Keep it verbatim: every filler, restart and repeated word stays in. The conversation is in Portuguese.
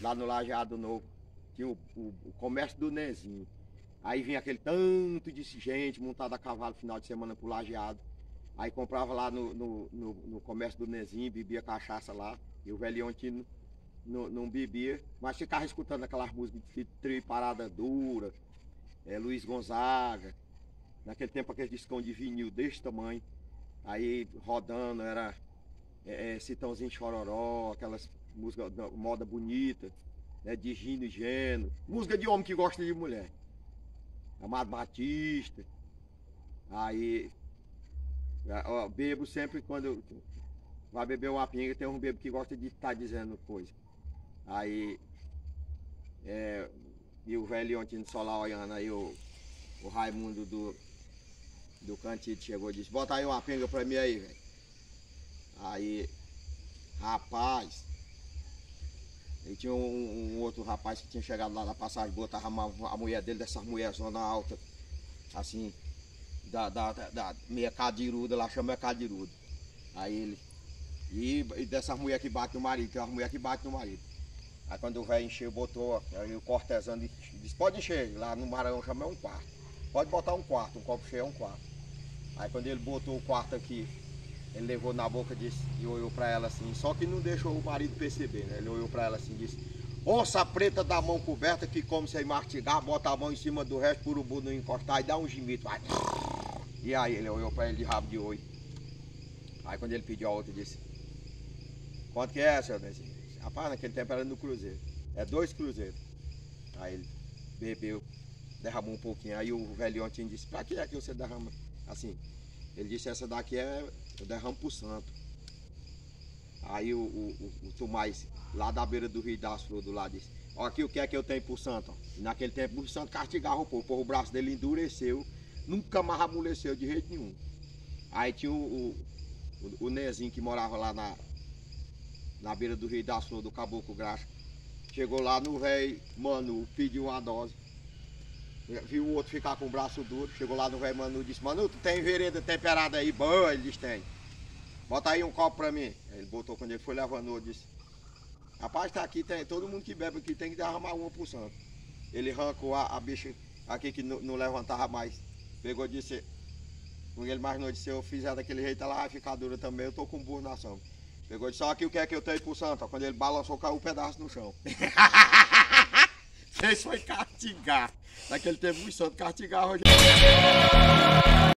lá no Lajeado Novo, tinha o, o, o comércio do Nezinho. Aí vinha aquele tanto de gente montada a cavalo final de semana pro Lajeado. Aí comprava lá no, no, no, no comércio do Nezinho, bebia cachaça lá. E o Velhontino não, não bebia, mas ficava escutando aquelas músicas de trio Parada Dura, é, Luiz Gonzaga. Naquele tempo aquele discão de vinil desse tamanho. Aí rodando era é, Citãozinho Chororó, aquelas músicas da moda bonita, né, de Gino e Geno. Música de homem que gosta de mulher. Amado Batista. Aí ó, bebo sempre quando vai beber uma pinga, tem um bebo que gosta de estar tá dizendo coisa. Aí é, e o velho ontem só lá olhando, aí o, o Raimundo do, do Cantito chegou e disse, bota aí uma pinga pra mim aí, velho. Aí, rapaz, e tinha um, um outro rapaz que tinha chegado lá na passagem boa, tava a mulher dele, dessa mulher zona alta, assim, da, da, da meia cadiruda, lá chama cadiruda. Aí ele, e, e dessas mulheres que bate no marido, tem umas mulheres que bate no marido. Aí quando o velho encheu, botou, aí o cortesano disse, pode encher, lá no Maranhão chama um quarto. Pode botar um quarto, um copo cheio é um quarto. Aí quando ele botou o quarto aqui, ele levou na boca disse, e olhou pra ela assim, só que não deixou o marido perceber, né? Ele olhou pra ela assim e disse, onça preta da mão coberta que come sem mastigar, bota a mão em cima do resto, pro urubu não encostar e dá um gemido. Vai. E aí ele olhou pra ele de rabo de oi. Aí quando ele pediu a outra, disse, quanto que é, senhor Nezinho? Rapaz, naquele tempo era no cruzeiro. É dois cruzeiros. Aí ele bebeu, derramou um pouquinho. Aí o velhotinho disse, pra que é que você derrama assim? Ele disse, essa daqui é, eu derramo pro santo. Aí o, o, o, o Tomás, lá da beira do Rio das Flores, do lado, disse, ó, aqui o que é que eu tenho pro santo? Ó. E naquele tempo o santo castigava o povo, o braço dele endureceu, nunca mais amoleceu de jeito nenhum. Aí tinha o, o, o, o Nezinho que morava lá na, na beira do Rio das Flores, do Caboclo Graxa. Chegou lá no velho Manu, pediu uma dose. Viu o outro ficar com o braço duro. Chegou lá no velho Manu e disse, Manu, tu tem vereda temperada aí? Boa, ele disse, tem. Bota aí um copo pra mim. Aí ele botou, quando ele foi levando, ele disse, rapaz, tá aqui, tem, todo mundo que bebe aqui tem que derramar uma por santo. Ele arrancou a, a bicha aqui que não, não levantava mais. Pegou e disse, com ele mais noite, se eu fizer daquele jeito, ela vai ficar dura também, eu tô com burro na sombra. Pegou e disse, só aqui o que é que eu tenho pro santo? Quando ele balançou, caiu um pedaço no chão. Fez foi castigar. Naquele tempo o santo castigava.